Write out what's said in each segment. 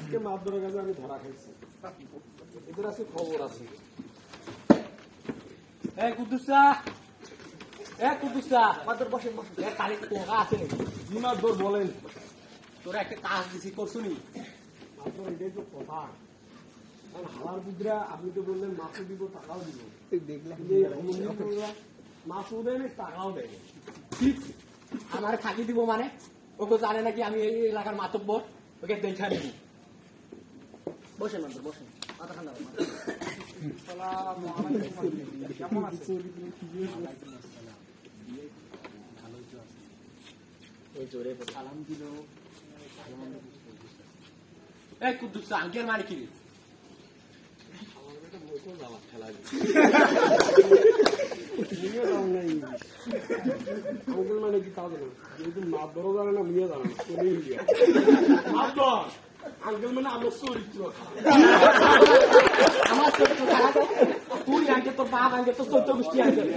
আজকে মাদুরের কাছে আমি ধরা খাইছি, এদের আছে খবর আছে। কুদ্দুসা মাদুর বসেন বসেন, কালি টোকা আছে নাকি? জি মাদুর বলেন। তোরা একটা কাজ দিছি করছুনি মাদুর, এটাই তো কথা। হালার বুদ্রা আপনি তো বললেন মাছও দিব টাকাও দিব, মাছও দেয় টাকাও দেয়। ঠিক আমার ফাঁকি দিব মানে? ওকে জানে নাকি আমি এই এলাকার মাতব্বর? ওকে দেখা নিবি। বসেন মাদুর বসেন, মাথা ঠান্ডা করো। কেমন আছে? সালাম দিল। কুদ্দুস আঙ্কেল মানে কি রে? আঙ্কেল মানে কি তা জানো? যেহেতু মাদুরও জানে না, মিয়া জানে না, আঙ্কেল মানে আমার চরিত্র। আমার চরিত্র খারাপ? তুই আঙ্কেল, তোর বাপ আঙ্কেল, তোর চৈত্র গোষ্ঠী আঙ্কেল।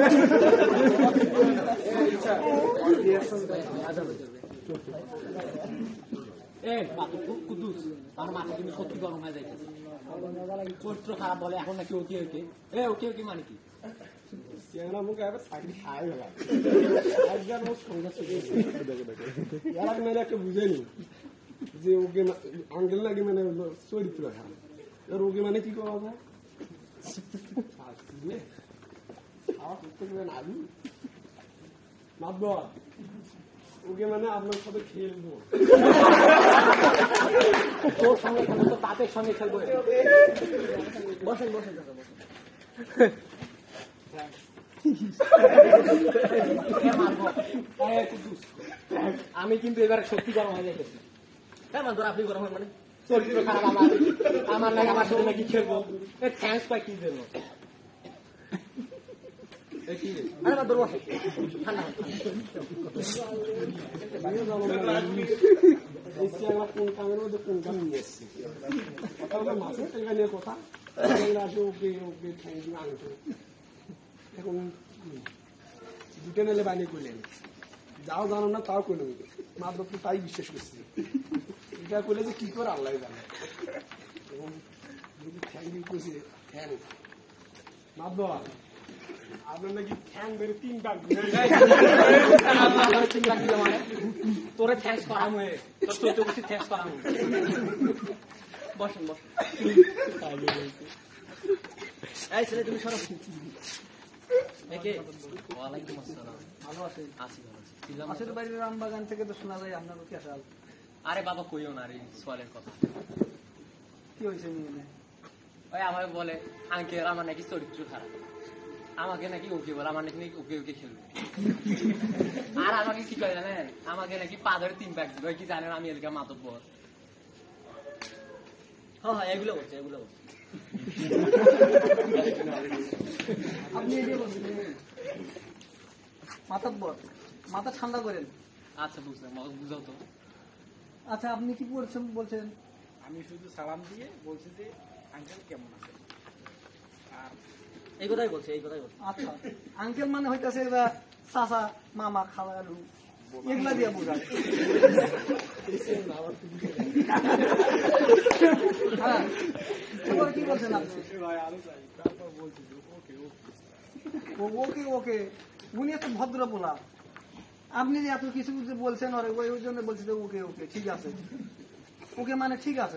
কুদ্দুস আমার মাথা কিন্তু সত্যি গরম হয়ে যাইতেছে। চরিত্র খারাপ বলে এখন নাকি ওকে ওকে ওকে ওকে মানে কি? মুখে চাকরি খাই গেলাম, মেয়েরা একটা বুঝেনি যে ওকে আঙ্কেল নাকি মানে চরিত্র খারাপ। ওকে মানে কি করা যায়? ওকে মানে আপনার সাথে খেলবো, তোর সঙ্গে খেলবো, তোর বাপের সঙ্গে খেলবো। বসেন বসেন বসেন। আমি কিন্তু এবার সত্যি গরম হয়ে যাইতেছি। হ্যাঁ মাদুর, আপনি গরম হয় মানে? চরিত্র খারাপ আমার, আমার নাকি আমার সাথে নাকি খেলবো? থ্যাংকস পাই কি জন্য? আরে মাদুর বসে, ঠান্ডা কোন কামের মধ্যে কোন কাম নিয়ে এসছে। মাছের টাকা নিয়ে কথা আসে, ওকে ওকে আনতো। এখন দুটো নেলে বানিয়ে করলেন, যাও জানো না তাও করলেন, মাত্র তো তাই বিশ্বাস করছি। এটা করলে যে কি করে আল্লাহ জানে। এখন যদি ঠ্যাং দিয়ে করছে ঠ্যাং মাত্র আপনার নাকি ঠ্যাং বেড়ে 3 ভাগ। তোরে থ্যাংকস করাম হয়ে, তোর চৈত্র গোষ্ঠী থ্যাংকস করাম। বসেন বসেন। এই ছেলে তুমি সরো। ওয়ালাইকুম আসসালাম। ভালো আছেন? আছি ভালো আছি। আসলে বাড়ির রামবাগান থেকে তো শোনা যায় আপনার কি আসাল। আরে বাবা কইও না রে সোয়ালের কথা। কি হয়েছে মেয়ে? ওই আমাকে বলে আঙ্কেল আমার নাকি চরিত্র খারাপ, আমাকে নাকি ওকে বলে, আমার নাকি ওকে ওকে খেলবে। আর আমাকে কি করে জানেন? আমাকে নাকি পা ধরে 3 ব্যাগ দিবে। কি জানেন আমি এলাকার মাতব্বর? হ্যাঁ হ্যাঁ এগুলো বলছে এগুলো বলছে। আপনি এই যে বলছেন মাতাব্বর, মাথা ঠান্ডা করেন। আচ্ছা বুঝলাম, বুঝাও তো। আচ্ছা আপনি কি বলছেন? আমি শুধু সালাম দিয়ে বলছি যে আঙ্কেল কেমন আছে, এই কথাই বলছে এই কথাই বলছে। আচ্ছা আঙ্কেল মানে হইতেছে এরা চাচা মামা খালালু এগুলা দিয়ে বোঝায়। হ্যাঁ কি বলছেন আপনি? ওকে ওকে, উনি একটা ভদ্র পোলা। আপনি যে এত কিছু বলছেন ওই জন্য বলছি যে ওকে ওকে ঠিক আছে, ওকে মানে ঠিক আছে।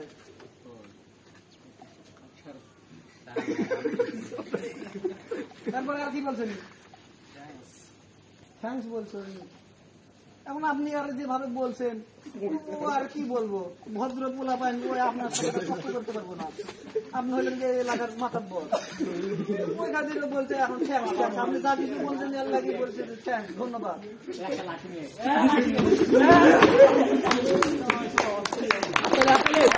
তারপরে আর কি বলছেন? থ্যাংকস বলছেন। এখন আপনি আর যেভাবে বলছেন ও আর কি বলবো, ভদ্র পোলা পাইন ওই আপনার সাথে কষ্ট করতে পারবো না। আপনি হলেন যে এলাকার মাতাব্বর, ওই কাজে বলতে এখন থ্যাংকস। আপনি যা কিছু বলছেন আল্লাহ কি বলছেন থ্যাংকস, ধন্যবাদ।